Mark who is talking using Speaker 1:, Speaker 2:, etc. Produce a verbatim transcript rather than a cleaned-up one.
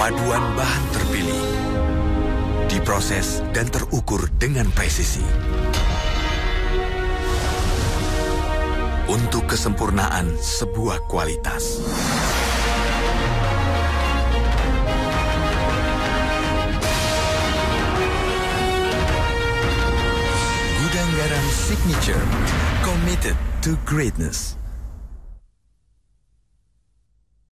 Speaker 1: Paduan bahan terpilih, diproses dan terukur dengan presisi. Untuk kesempurnaan sebuah kualitas. Gudang Garam Signature, committed to greatness.